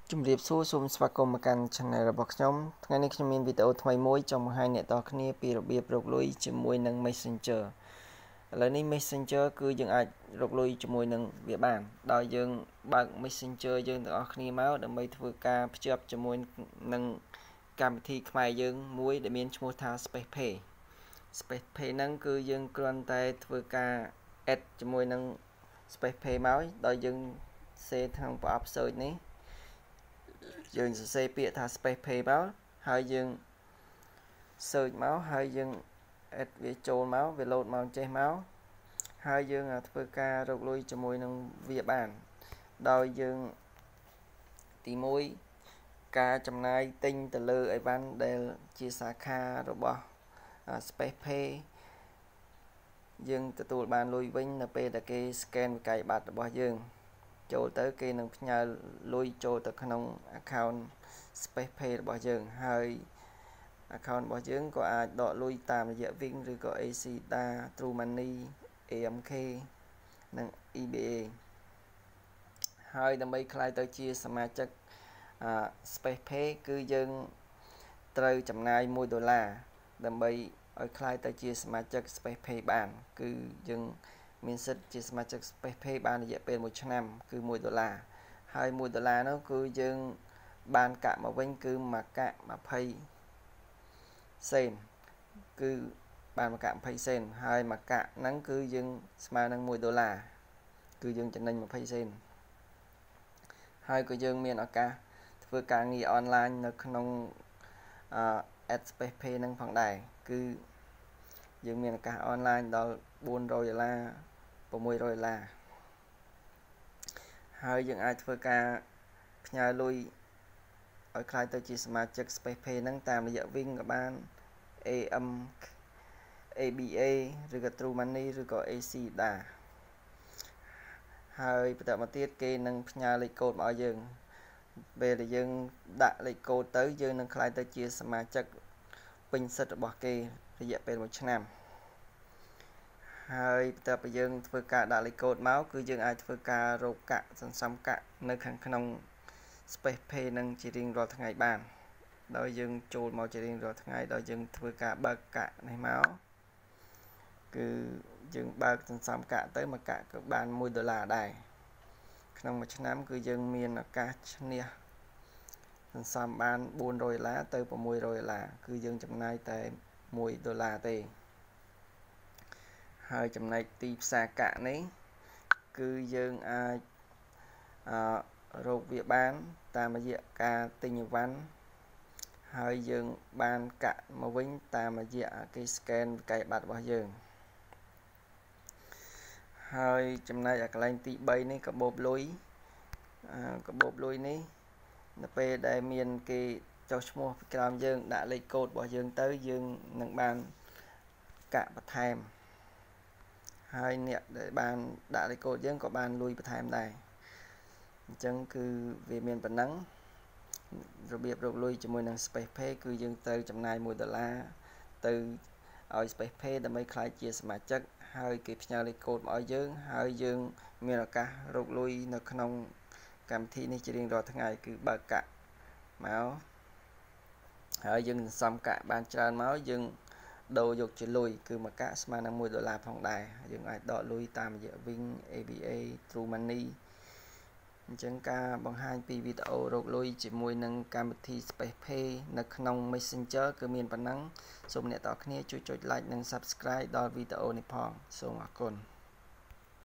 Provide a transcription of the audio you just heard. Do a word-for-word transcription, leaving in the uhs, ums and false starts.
ជំរាបសួរសូមស្វាគមន៍មកកាន់ channel របស់ខ្ញុំថ្ងៃនេះខ្ញុំមានវីដេអូថ្មីមួយចង់បង្ហាញអ្នកនរគ្នាពីរបៀបរកលុយជាមួយនឹង Messenger ឥឡូវនេះ Messenger គឺយើងអាចរកលុយជាមួយនឹងវាបានដោយយើងបើក Messenger យើងទាំងអស់គ្នាមកដើម្បីធ្វើការភ្ជាប់ជាមួយនឹងកម្មវិធីខ្មែរយើងមួយដែលមានឈ្មោះថា SpacePay SpacePay ហ្នឹងគឺយើងគ្រាន់តែធ្វើការ add ជាមួយនឹង SpacePay មកដោយយើងសេក្នុងប្រអប់ search នេះយើងសរសេរពាក្យថា SpacePay មកហើយយើង search មកហើយយើង add វាចូលមកវា load មកចេះមកហើយយើងធ្វើការរកលុយជាមួយនឹងវាបានដោយយើងទីមួយការចំណាយទិញទៅលើអីវ៉ាន់ដែលជាសាខារបស់ SpacePay យើងទទួលបានលុយវិញនៅពេលដែលគេ scan វិក័យប័ត្ររបស់យើងចូលទៅគេនឹងផ្ញើលុយចូលទៅក្នុង account SpacePay របស់យើងហើយ account របស់យើងក៏អាចដកលុយតាមរយៈ Wing ឬក៏ a xê đê a True Money เอ เอ็ม เค និង e bê a ហើយដើម្បីក្លាយទៅជាសមាជិក SpacePay គឺយើងត្រូវចំណាយមួយដុល្លារដើម្បីឲ្យក្លាយទៅជាសមាជិក SpacePay បានគឺយើងមានសិទ្ធិជាសមាជិក SpacePay បានរយៈពេលមួយឆ្នាំគឺមួយដុល្លារហើយមួយដុល្លារនោះគឺយើងបានកាក់មកវិញគឺមួយកាក់20សេនគឺបានមួយកាក់20សេនហើយមួយកាក់ហ្នឹងគឺយើងស្មើនឹងមួយដុល្លារគឺយើងចំណេញ20សេនហើយក៏យើងមានឱកាសធ្វើការងារអនឡាញនៅក្នុងអឺ SpacePay ហ្នឹងផងដែរគឺយើងមានឱកាសអនឡាញដល់bốn trămដុល្លារ600ដុល្លារហើយយើងអាចធ្វើការផ្ញើលុយឲ្យខ្លាយទៅជាសមាជិក SpacePay ហ្នឹងតាមរយៈ Wing ក៏បាន เอ เอ็ม เอ บี เอ ឬក៏ True Money ឬក៏ a xê đê a ហើយបន្តមកទៀតគេនឹងផ្ញើលេខកូដមកឲ្យយើងពេលដែលយើងដាក់លេខកូដទៅយើងនឹងខ្លាយទៅជាសមាជិកពេញសិទ្ធិរបស់គេរយៈពេលមួយឆ្នាំហើយបន្ទាប់ពីយើងធ្វើការដាក់លេខកូដមកគឺយើងអាចធ្វើការរកកាក់សន្សំកាក់នៅខាងក្នុង SpacePay នឹងជារៀងរាល់ថ្ងៃបានដោយយើងចូលមកជារៀងរាល់ថ្ងៃដោយយើងធ្វើការបើកកាក់នេះមកគឺយើងបើកសន្សំកាក់ទៅមួយកាក់ក៏បានមួយដុល្លារដែរក្នុងមួយឆ្នាំគឺយើងមានឱកាសឈ្នះសន្សំបានbốn trămដុល្លារទៅ600ដុល្លារគឺយើងចំណាយតែមួយដុល្លារទេហើយចំណែកទីផ្សារកាក់នេះគឺយើងអាចអឺរកវាបានតាមរយៈការទិញអីវ៉ាន់ហើយយើងបានកាក់មកវិញតាមរយៈគេ scan វិក័យប័ត្ររបស់យើងហើយចំណែកកន្លែងទី3នេះកាបូបលុយកាបូបលុយនេះនៅពេលដែលមានគេចុះឈ្មោះពីក្រោមយើងដាក់លេខកូដរបស់យើងទៅយើងនឹងបានកាក់បន្ថែមហើយអ្នកដែលបានដាក់លេខកូដយើងក៏បានលុយបន្ថែមដែរអញ្ចឹងគឺវាមានប៉ុណ្ណឹងរបៀបរកលុយជាមួយនឹង SpacePay គឺយើងត្រូវចំណាយមួយដុល្លារទៅឲ្យ SpacePay ដើម្បីក្លាយជាសមាជិកហើយគេផ្ញើលេខកូដមកឲ្យយើងហើយយើងមានឱកាសរកលុយនៅក្នុងកម្មវិធីនេះជារៀងរាល់ថ្ងៃគឺបើកកាក់មកហើយយើងសន្សំកាក់បានច្រើនមកយើងដូរយកជាលុយគឺមួយកាក់ស្មើនឹងមួយដុល្លារផងដែរយើងអាចដកលុយតាមរយៈ Wing เอ บี เอ True Money អញ្ចឹងការបង្ហាញពីវីដេអូរកលុយជាមួយនឹងកម្មវិធី SpacePay នៅក្នុង Messenger គឺមានប៉ុណ្ណឹងសូមអ្នកទាំងអស់គ្នាជួយចុច like និង Subscribe ដល់វីដេអូនេះផងសូមអរគុណ